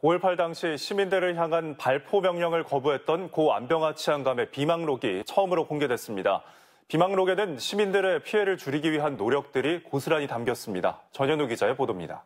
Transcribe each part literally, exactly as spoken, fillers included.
오일팔 당시 시민들을 향한 발포 명령을 거부했던 고 안병화 치안감의 비망록이 처음으로 공개됐습니다. 비망록에는 시민들의 피해를 줄이기 위한 노력들이 고스란히 담겼습니다. 전현우 기자의 보도입니다.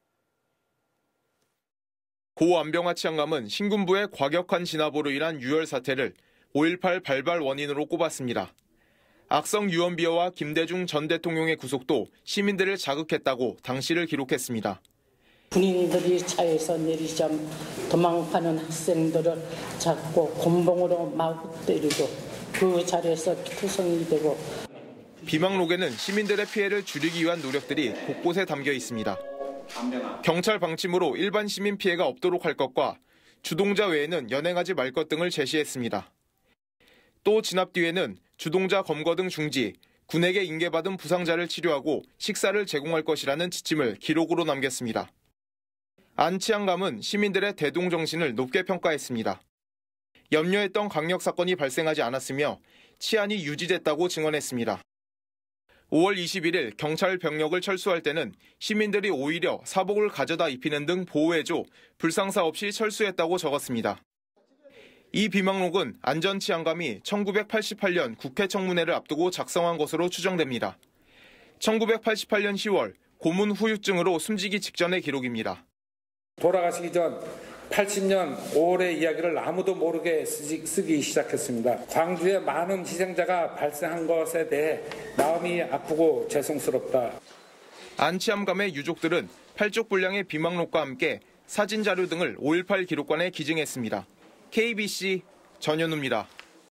고 안병화 치안감은 신군부의 과격한 진압으로 인한 유혈 사태를 오일팔 발발 원인으로 꼽았습니다. 악성 유언비어와 김대중 전 대통령의 구속도 시민들을 자극했다고 당시를 기록했습니다. 군인들이 차에서 내리자 도망가는 학생들을 잡고 곤봉으로 마구 때리고 그 자리에서 투성이 되고. 비망록에는 시민들의 피해를 줄이기 위한 노력들이 곳곳에 담겨 있습니다. 경찰 방침으로 일반 시민 피해가 없도록 할 것과 주동자 외에는 연행하지 말 것 등을 제시했습니다. 또 진압 뒤에는 주동자 검거 등 중지, 군에게 인계받은 부상자를 치료하고 식사를 제공할 것이라는 지침을 기록으로 남겼습니다. 안 치안감은 시민들의 대동 정신을 높게 평가했습니다. 염려했던 강력 사건이 발생하지 않았으며 치안이 유지됐다고 증언했습니다. 오월 이십일일 경찰 병력을 철수할 때는 시민들이 오히려 사복을 가져다 입히는 등 보호해줘 불상사 없이 철수했다고 적었습니다. 이 비망록은 안 전 치안감이 천구백팔십팔년 국회 청문회를 앞두고 작성한 것으로 추정됩니다. 천구백팔십팔년 시월 고문 후유증으로 숨지기 직전의 기록입니다. 돌아가시기 전 팔십년 오월의 이야기를 아무도 모르게 쓰기, 쓰기 시작했습니다. 광주에 많은 희생자가 발생한 것에 대해 마음이 아프고 죄송스럽다. 안 치안감의 유족들은 팔쪽 분량의 비망록과 함께 사진 자료 등을 오일팔 기록관에 기증했습니다. 케이비씨 전현우입니다.